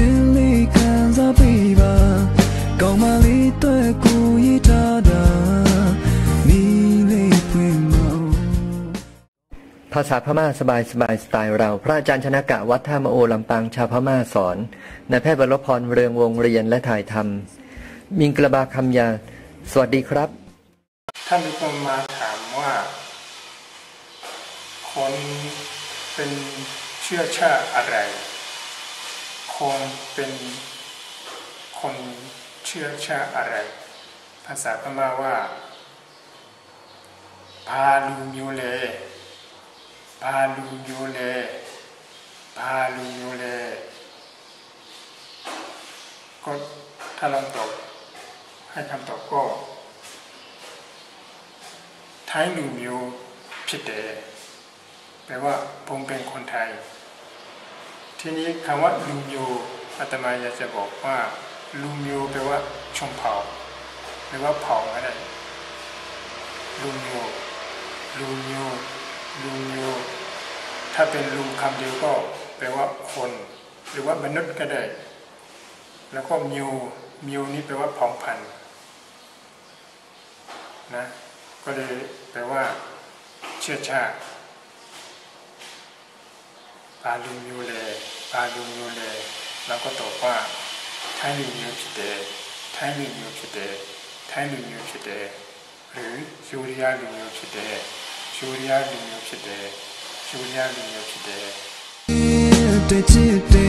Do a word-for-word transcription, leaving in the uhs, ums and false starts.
ချင်းလေးခံစားပေးပါကောင်းမလေးတွေ့ကိုရထားတာမိလေးဖွင့်မภาษาพม่าสบายสบายสไตล์เราพระอาจารย์ชนกะวัดท่ามะโอลำปางชาวพม่าสอนนายแพทย์วรพรเรืองวงเรียนและถ่ายทำมิงกระบาคำยาสวัสดีครับท่านมีคนมาถามว่าคนเป็นเชื้อชาติอะไรคนเป็นคนเชื้อชาติอะไรภาษาพม่าว่าพาลูมิวเลพาลูมิวเลพาลูมิวเลก็ถ้าเราตอบให้คำตอบก็ไทยลูมิวผิดเดแปลว่าผมเป็นคนไทยทีนี้คำว่าลูมิวอาตมาอยากจะบอกว่าลูมิวแปลว่าชนเผ่าแปลว่าเผ่าอะไรลูมิวลูมิวลูมิวถ้าเป็นลูคำเดียวก็แปลว่าคนหรือว่ามนุษย์ก็ได้แล้วก็มิวมิวนี่แปลว่าผ่องพันธุ์นะก็เลยแปลว่าเชื้อชาติปาลูมิวเลปาลูมิวเลแล้วก็ตอบว่าไทยลูมิวคิเดไทยลูมิวคิเดไทยลูมิวคิเดหรือชูริยาลูมิวคิเดชูริยาลูมิวคิเดชูริยาลูมิวคิเด